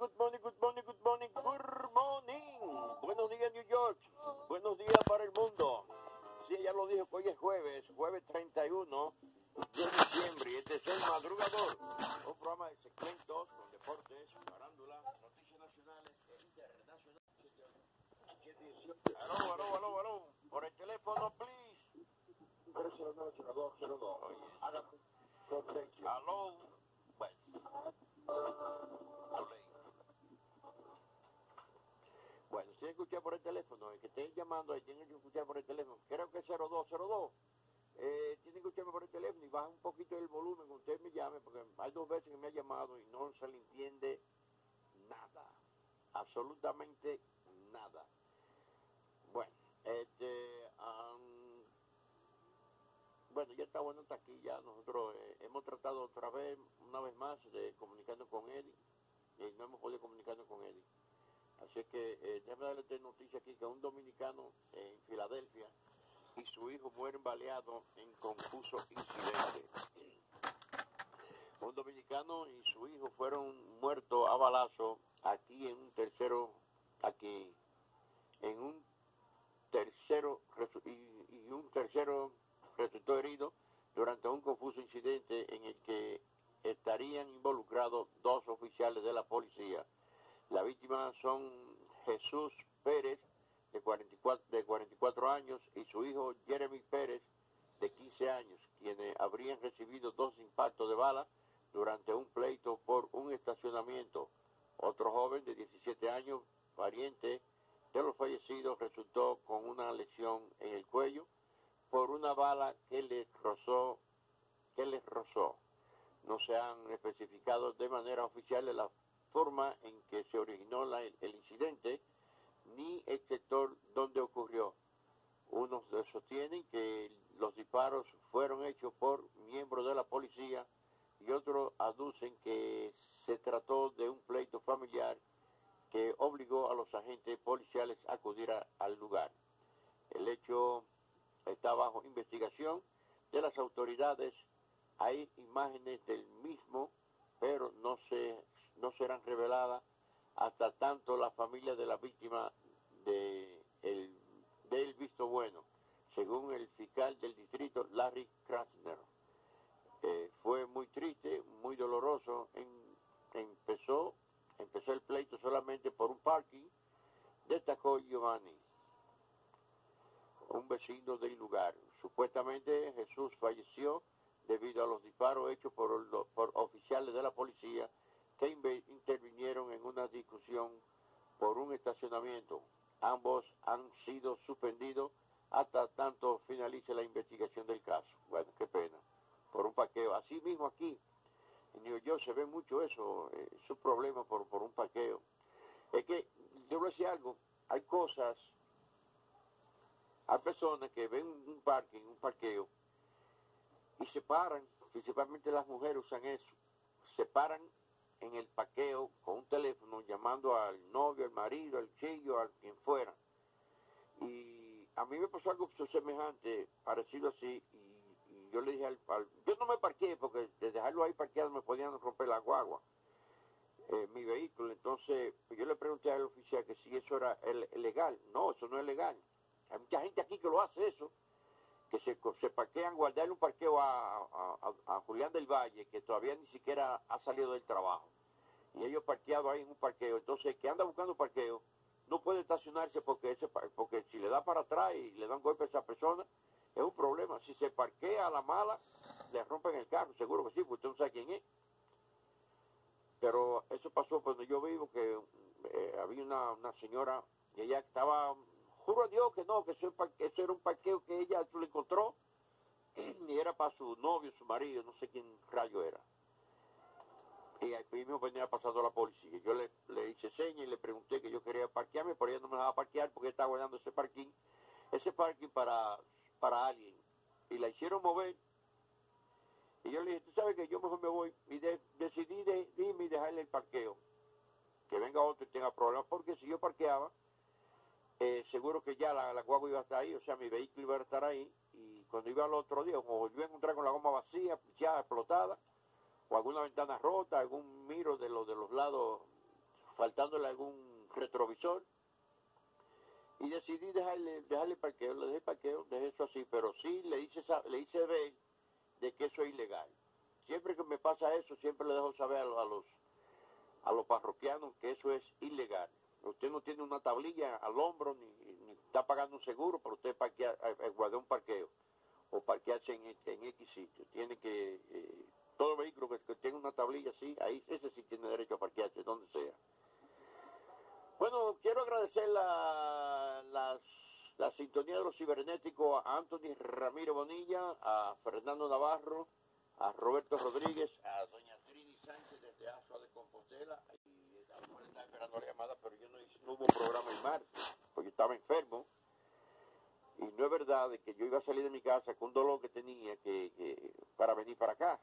good morning, good morning, good morning, good morning. Buenos días, New York. Buenos días para el mundo. Sí, ya lo dijo que hoy es jueves 31 de diciembre. Y este es El Madrugador, un programa de segmentos con deportes, farándula, noticias nacionales e internacionales. Aló. Por el teléfono, please. 309-0202. Aló. Bueno, si escuché por el teléfono, el que estén llamando ahí tienen que escuchar por el teléfono. Creo que es 0202. Tienen que escucharme por el teléfono y baja un poquito el volumen cuando usted me llame, porque hay 2 veces que me ha llamado y no se le entiende nada. Absolutamente nada. Bueno, bueno, ya está bueno, está aquí ya. Nosotros hemos tratado una vez más, de comunicarnos con Eddie, y no hemos podido comunicarnos con Eddie. Así que déjame darle esta noticia aquí, que un dominicano en Filadelfia y su hijo mueren baleados en confuso incidente. Un dominicano y su hijo fueron muertos a balazo y un tercero resultó herido durante un confuso incidente en el que estarían involucrados 2 oficiales de la policía. Las víctimas son Jesús Pérez, de 44 años, y su hijo Jeremy Pérez, de 15 años, quienes habrían recibido 2 impactos de bala durante un pleito por un estacionamiento. Otro joven de 17 años, pariente de los fallecidos, resultó con una lesión en el cuello por una bala que les rozó. No se han especificado de manera oficial la forma en que se originó el incidente ni el sector donde ocurrió. Unos sostienen que los disparos fueron hechos por miembros de la policía y otros aducen que se trató de un pleito familiar que obligó a los agentes policiales a acudir al lugar. El hecho está bajo investigación de las autoridades. Hay imágenes del mismo, pero no serán reveladas hasta tanto la familia de la víctima del visto bueno, según el fiscal del distrito, Larry Krasner. Fue muy triste, muy doloroso. Empezó el pleito solamente por un parking, destacó Giovanni, un vecino del lugar. Supuestamente Jesús falleció debido a los disparos hechos por oficiales de la policía que intervinieron en una discusión por un estacionamiento. Ambos han sido suspendidos hasta tanto finalice la investigación del caso. Bueno, qué pena, por un parqueo. Así mismo aquí en New York se ve mucho eso, es un problema por un parqueo. Es que, yo voy a decir algo, hay personas que ven un parqueo, y se paran, principalmente las mujeres usan eso, se paran en el parqueo con un teléfono llamando al novio, al marido, al chillo, a quien fuera. Y a mí me pasó algo semejante, parecido así, y yo le dije yo no me parqué porque de dejarlo ahí parqueado me podían romper la guagua, mi vehículo. Entonces pues yo le pregunté al oficial que si eso era legal. No, eso no es legal. Hay mucha gente aquí que lo hace eso, que se parquean, guardarle un parqueo a Julián del Valle, que todavía ni siquiera ha salido del trabajo, y ellos parqueados ahí en un parqueo. Entonces, que anda buscando parqueo, no puede estacionarse porque si le da para atrás y le dan golpe a esa persona, es un problema. Si se parquea a la mala, le rompen el carro, seguro que sí, porque usted no sabe quién es. Pero eso pasó cuando yo vivo, que había una señora, y ella estaba, juro a Dios que no, que eso era un parqueo que ella le encontró, y era para su novio, su marido, no sé quién rayo era. Y ahí mismo venía pasando la policía. Yo le hice señas y le pregunté que yo quería parquearme, pero ella no me dejaba parquear porque estaba guardando ese parking para alguien. Y la hicieron mover. Y yo le dije, tú sabes que yo mejor me voy. Y decidí irme y dejarle el parqueo. Que venga otro y tenga problemas, porque si yo parqueaba, seguro que ya la guagua iba a estar ahí, o sea, mi vehículo iba a estar ahí, y cuando iba al otro día, como volví a encontrar con la goma vacía, ya explotada, o alguna ventana rota, algún miro de los lados faltándole algún retrovisor, y decidí dejarle parqueo, le dejé parqueo, dejé eso así, pero sí le hice ver de que eso es ilegal. Siempre que me pasa eso, siempre le dejo saber a los parroquianos que eso es ilegal. Usted no tiene una tablilla al hombro, ni está pagando un seguro para usted guardar un parqueo o parquearse en X sitio. Tiene que, todo vehículo que tenga una tablilla así, ahí ese sí tiene derecho a parquearse, donde sea. Bueno, quiero agradecer la sintonía de los cibernéticos a Anthony Ramírez Bonilla, a Fernando Navarro, a Roberto Rodríguez, a doña Trini Sánchez desde Asua de Compostela. Y a lo mejor estaba esperando la llamada, pero yo no hubo programa el martes, porque estaba enfermo. Y no es verdad de que yo iba a salir de mi casa con un dolor que tenía para venir para acá.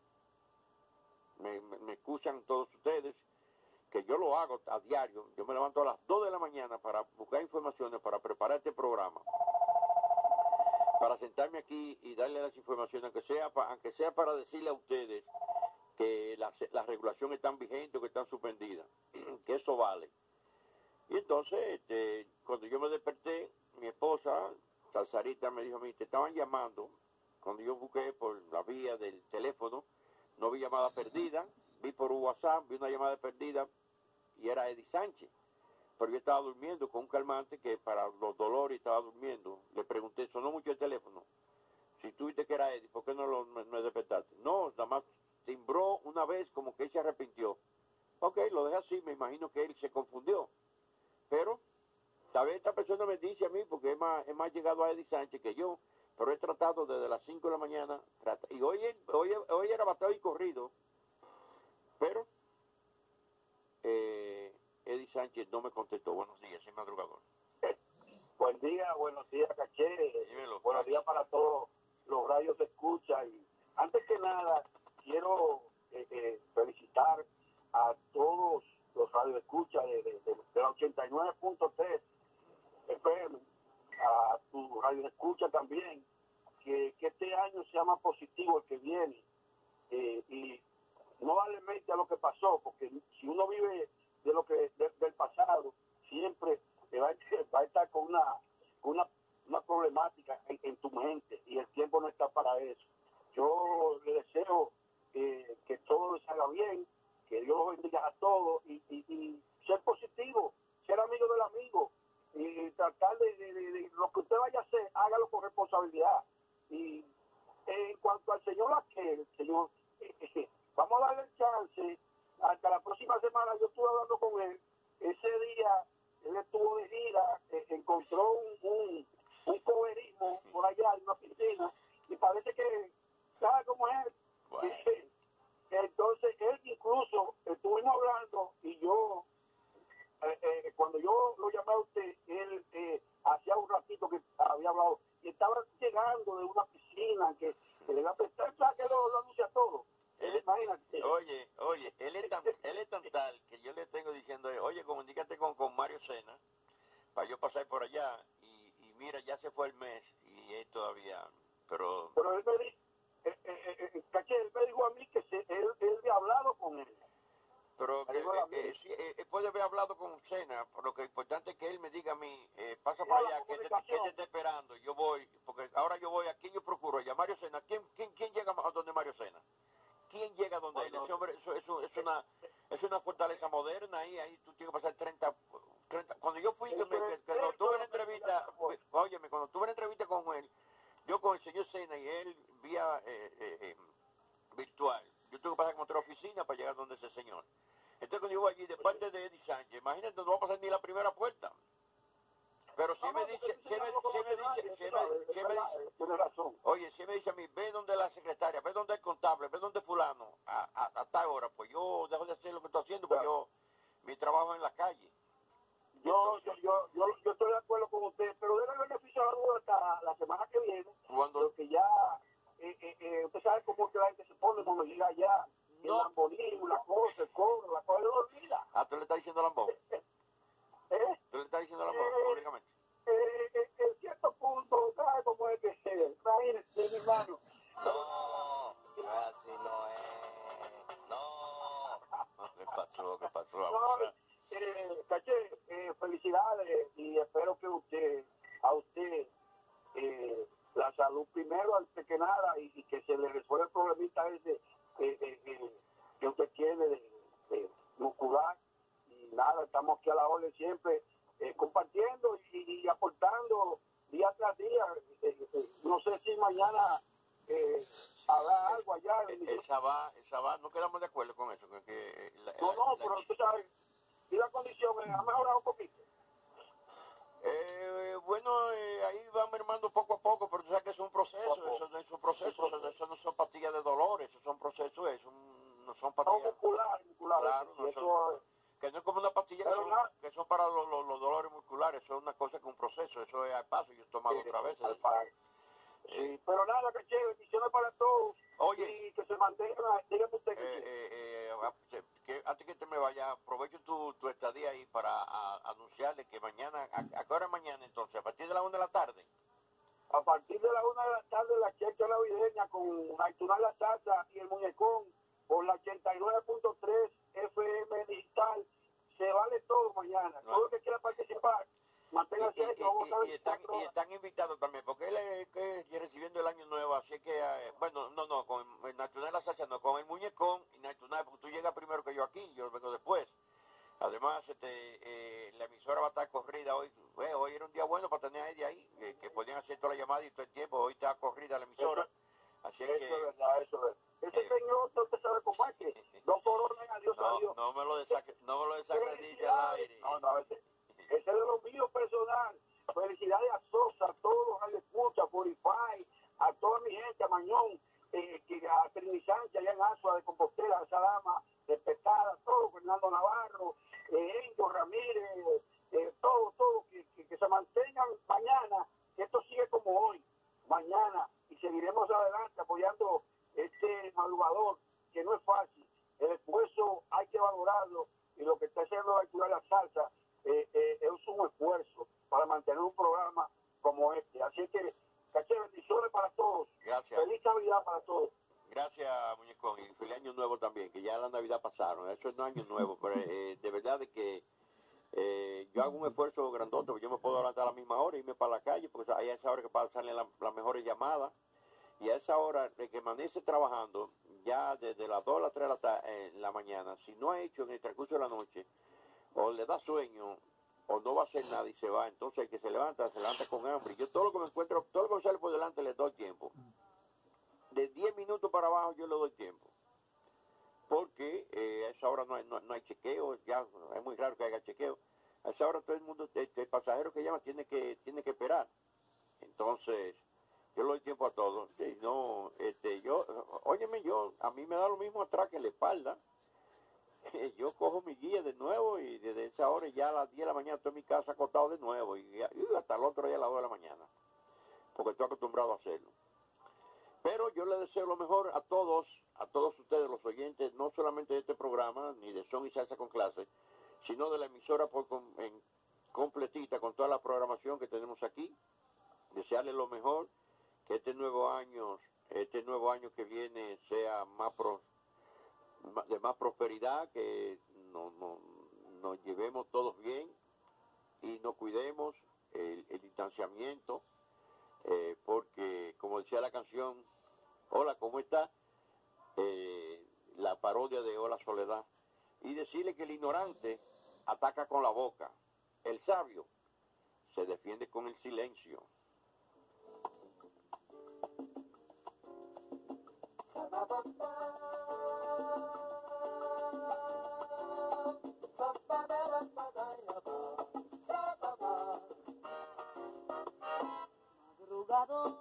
Me escuchan todos ustedes que yo lo hago a diario. Yo me levanto a las 2 de la mañana para buscar informaciones, para preparar este programa, para sentarme aquí y darle las informaciones, aunque sea para decirle a ustedes que las regulaciones están vigentes o que están suspendidas, que eso vale. Y entonces, cuando yo me desperté, mi esposa, Salsarita, me dijo a mí, te estaban llamando. Cuando yo busqué por la vía del teléfono, no vi llamada perdida, vi por WhatsApp, vi una llamada perdida y era Eddie Sánchez. Pero yo estaba durmiendo con un calmante que para los dolores estaba durmiendo. Le pregunté, sonó mucho el teléfono. Si tú viste que era Eddie, ¿por qué no me despertaste? No, nada más timbró una vez como que él se arrepintió. Ok, lo dejé así, me imagino que él se confundió. Pero, tal vez esta persona me dice a mí, porque es más llegado a Eddie Sánchez que yo, pero he tratado desde las 5 de la mañana, y hoy era bastante corrido, pero Eddie Sánchez no me contestó. Buenos días, soy madrugador. Buen día, buenos días, Caché. Dímelo, buenos días para todos los radios de escucha. Y antes que nada, quiero felicitar a todos los radios de escucha de la 89.3 FM, a tu radio de escucha también, que este año sea más positivo el que viene, y no darle mente a lo que pasó, porque si uno vive del pasado, siempre va a estar con una problemática en tu mente, y el tiempo no está para eso. Yo le deseo que todo les haga bien, que Dios los bendiga a todos, y ser positivo, ser amigo del amigo, y tratar de lo que usted vaya a hacer, hágalo con responsabilidad. Y en cuanto al señor aquel, señor, vamos a darle el chance. Hasta la próxima semana. Yo estuve hablando con él. Ese día él estuvo de gira, encontró un coberismo por allá en una piscina, y parece que sabe cómo es. Bueno. Entonces él incluso estuvimos hablando, y yo cuando yo lo llamé a usted, él hacía un ratito que había hablado, y estaba llegando de una piscina que le va a prestar, que lo anuncia todo. Imagínate. Oye, él es tan tal que yo le tengo diciendo, oye, comunícate con Mario Sena para yo pasar por allá, y mira, ya se fue el mes y él todavía, pero él me dijo, Caché, él me dijo a mí que él había hablado con él. Pero sí, puede haber hablado con Sena, pero lo que es importante es que él me diga a mí, pasa por allá, que te esté esperando, yo voy, porque ahora yo voy, ¿a quién yo procuro? ¿A Mario Sena? ¿Quién llega a donde Mario Sena? ¿Quién llega donde él? Ese hombre, es una fortaleza moderna, ahí tú tienes que pasar 30 cuando yo fui, cuando tuve la entrevista, óyeme, cuando tuve la entrevista con él, yo con el señor Sena y él vía virtual, yo tuve que pasar como otra oficina para llegar donde ese señor. Entonces cuando yo voy allí de parte de Eddie Sánchez, imagínate, no va a pasar ni la primera puerta. Pero si me dice, oye, si me dice a mí, ve donde la secretaria, ve donde el contable, ve donde fulano, a tal hora, pues yo dejo de hacer lo que estoy haciendo, porque mi trabajo es en la calle. Yo estoy de acuerdo con usted, pero debe beneficio a la duda hasta la semana que viene, porque ya, usted sabe cómo que la gente se pone cuando llega allá, el lambonismo, la cosa, el cobro, la cosa, lo olvida. Ah, ¿tú le estás diciendo lambón? ¿Tú le estás diciendo lambón, públicamente? En cierto punto, ¿sabe cómo es que se? Imagínese, mi hermano. No, así no es. No. ¿Qué pasó? No, que a usted la salud primero antes que nada y que se le resuelva el problemita ese que usted tiene de muscular. Y nada, estamos aquí a la orden siempre compartiendo y aportando día tras día. No sé si mañana habrá algo allá. Esa va, no quedamos de acuerdo con eso. Pero tú sabes, y la condición ha mejorado un poquito. Bueno, ahí va mermando poco a poco, pero tú sabes que es un proceso, eso no son pastillas de dolores, eso son procesos, no son pastillas. Musculares. Claro, que no es como una pastilla que son para los dolores musculares, eso es una cosa que un proceso, eso es al paso, yo he tomado otra vez. Sí, pero nada, que chévere, bendiciones para todos. Oye, y que se mantengan, dígame usted que antes que te me vaya, aprovecho tu estadía ahí para anunciarle que mañana, ¿a qué hora mañana entonces? ¿A partir de la 1 de la tarde? A partir de la 1 de la tarde, la checha navideña con Aitunal La Salsa y el Muñecón por la 89.3 FM digital. Se vale todo mañana. No. Todo el que quiera participar, manténgase y están invitados también, porque él es recibiendo el año nuevo, así que, con el Nacional La Salsa, no, con el Muñecón y Nacional, porque tú llegas primero que yo aquí, yo vengo después. Además, la emisora va a estar corrida hoy. Hoy era un día bueno para tener a ella ahí, que podían hacer toda la llamada y todo el tiempo. Hoy está corrida la emisora. Así es que... Eso es verdad, eso es. Ese señor, usted sabe cómo es que dos coronas, adiós, adiós. No me lo desacredite al aire. No, ese es de lo mío personal. Felicidades a Sosa, a todos, a Escucha, Purify, a toda mi gente, a Mañón, a Trini Sánchez, allá en Azua de Compostela, a Salama, de Pescada, todo, Fernando Navarro, Enzo Ramírez, todo, que se mantengan mañana, que esto sigue como hoy, mañana, y seguiremos adelante apoyando este madrugador, que no es fácil. El esfuerzo hay que valorarlo, y lo que está haciendo la salsa es un esfuerzo para mantener un programa como este. Así que, caché, bendiciones para todos. Gracias. Feliz Navidad para todos. Gracias, Muñecón, y feliz año nuevo también, que ya la Navidad pasaron. Eso no es año nuevo, pero de verdad de que yo hago un esfuerzo grandote, porque yo me puedo levantar a la misma hora y irme para la calle, porque ahí a esa hora que salen las mejores llamadas, y a esa hora de que amanece trabajando, ya desde las 2 a las 3 de la mañana, si no ha hecho en el transcurso de la noche, o le da sueño, o no va a hacer nada y se va, entonces el que se levanta con hambre. Yo todo lo que me encuentro, todo lo que me sale por delante le doy tiempo. De 10 minutos para abajo yo le doy tiempo. Porque a esa hora no hay chequeo, ya es muy raro que haya chequeo. A esa hora todo el mundo, el pasajero que llama tiene que esperar. Entonces, yo le doy tiempo a todos. No, a mí me da lo mismo atrás que la espalda. Yo cojo mi guía de nuevo y desde esa hora ya a las 10 de la mañana estoy en mi casa acostado de nuevo y hasta el otro día a las 2 de la mañana. Porque estoy acostumbrado a hacerlo. Pero yo le deseo lo mejor a todos ustedes, los oyentes, no solamente de este programa, ni de Son y Salsa con Clase, sino de la emisora completita, con toda la programación que tenemos aquí. Desearles lo mejor, que este nuevo año que viene sea de más prosperidad, que nos llevemos todos bien y nos cuidemos el distanciamiento, porque, como decía la canción, Hola, ¿cómo está? La parodia de Hola, Soledad. Y decirle que el ignorante ataca con la boca, el sabio se defiende con el silencio. Madrugador.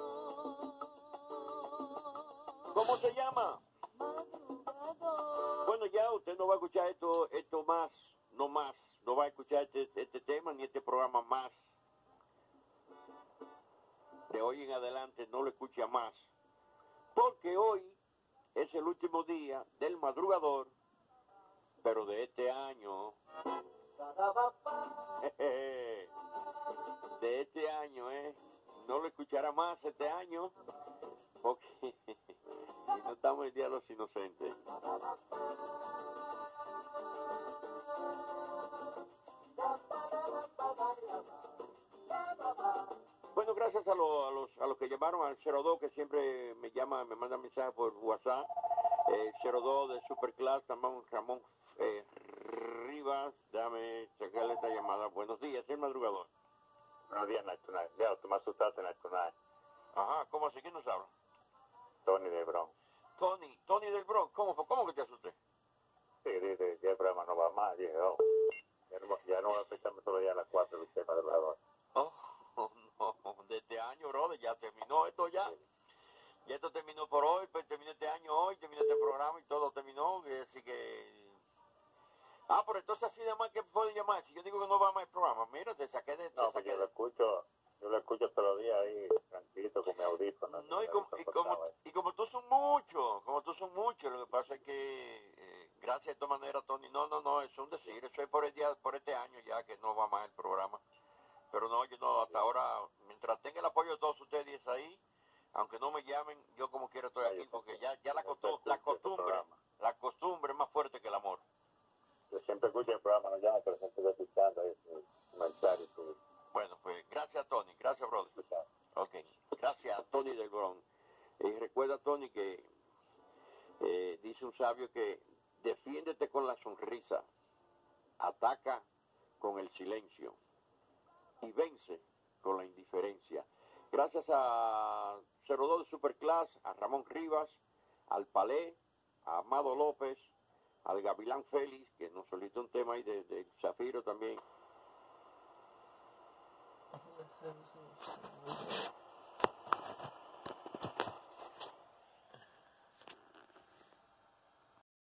¿Cómo se llama? Madrugador. Bueno, ya usted no va a escuchar esto más, no va a escuchar este tema ni este programa más. De hoy en adelante no lo escucha más, porque hoy es el último día del madrugador, pero de este año. De este año, no lo escuchará más este año, porque si no estamos el día de los inocentes. gracias a los que llamaron al 02, que siempre me llama, me manda mensajes por WhatsApp. 02 de Superclass, también Ramón Rivas, déjame checarle esta llamada. Buenos días, el madrugador. Buenos días, Nacho. Ya, tú me asustaste, Nacho. Ajá, ¿cómo así? ¿Quién nos habla? Tony del Bronx. Tony del Bronx, ¿cómo que te asusté? Sí, dice que el programa no va más. Dije, ya no voy a pensarme todo el día a las 4 del tema de la hora. No, de este año, brother, ya terminó esto ya. Ya esto terminó por hoy, pues terminó este año hoy, terminó este programa y todo terminó, así que... Ah, pero entonces así de más que puede llamar, si yo digo que no va más el programa, mira, te saqué de... No, pues yo lo escucho todos los días ahí, tranquilito, con mi audífono. No, y como tú son muchos, lo que pasa es que, gracias de todas maneras, Tony, no, es un decir, eso es por este año ya que no va más el programa. Pero no, yo no, hasta ahora, mientras tenga el apoyo de todos ustedes ahí, aunque no me llamen, yo como quiera estoy aquí, porque ya la costumbre es más fuerte que el amor. Yo siempre escucho el programa, no llamo, pero siempre estoy escuchando comentarios. Bueno, pues gracias, Tony, gracias, brother. Ok, gracias, Tony del Bronx. Recuerda, Tony, que dice un sabio que defiéndete con la sonrisa, ataca con el silencio y vence con la indiferencia. Gracias a 02 de Superclass, a Ramón Rivas, al Palé, a Amado López, al Gavilán Félix, que nos solicitó un tema ahí de Zafiro también.